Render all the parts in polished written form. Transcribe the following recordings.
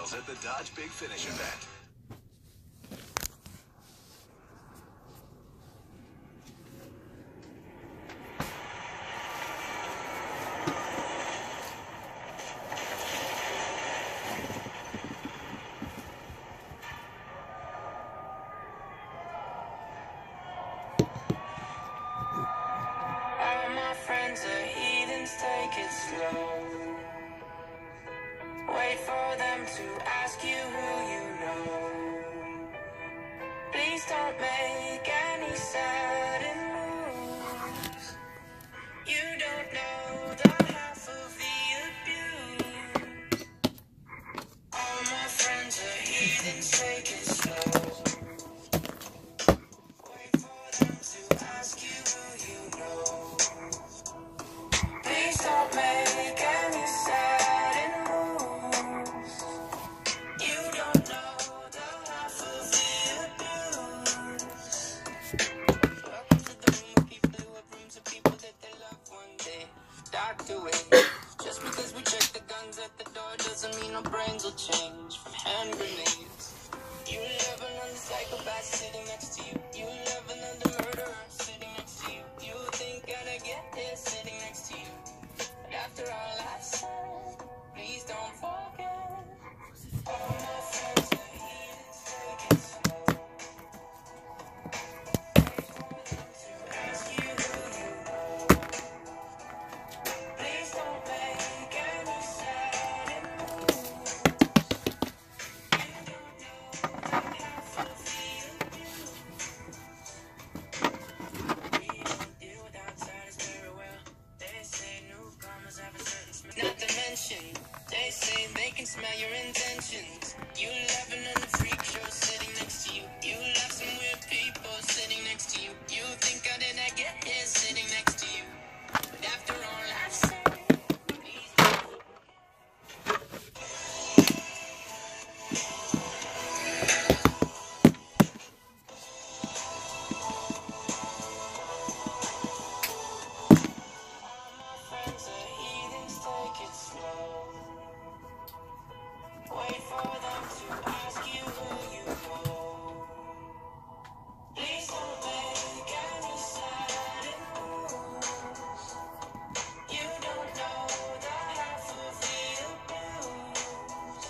details at the Dodge Big Finish event. All my friends are heathens, take it slow. Wait for them to ask you who you know. Please don't make any sudden moves. You don't know the half of the abuse. All my friends are heathens, take it slow. Wait for them to ask you who you know. Please don't make any sudden moves. You don't know the half of the abuse. Welcome to the room of people who have dreams of people that they love one day. Docked away. Just because we check the guns at the door doesn't mean our brains will change from hand grenades. You love another psychopath sitting next to you. You love another murderer sitting next to you. You think I'd get here sitting next to you. But after all I've said, please don't forget. All my friends are heathens, take it slow. Wait for them to ask you who you know. Please don't make any sudden moves. You don't know the half of the abuse. We don't deal with outsiders very well. They say newcomers have a certain smell. Not to mention, they say they can smell your intentions. You laughing on the freak show sitting next to you. You love some weird people sitting next to you. You think how did I get here sitting next to you? But after all I've said, please don't. All my friends are heathens, take it slow. Wait for them to ask you who you know. Please don't make any sudden moves. You don't know the half of the abuse.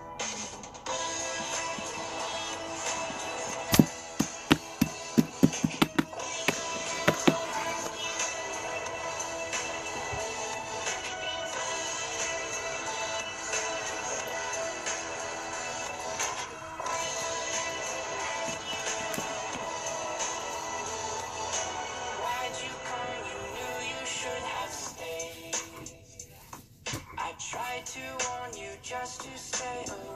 Why'd you come? You knew you should have stayed. I tried to warn you just to stay away.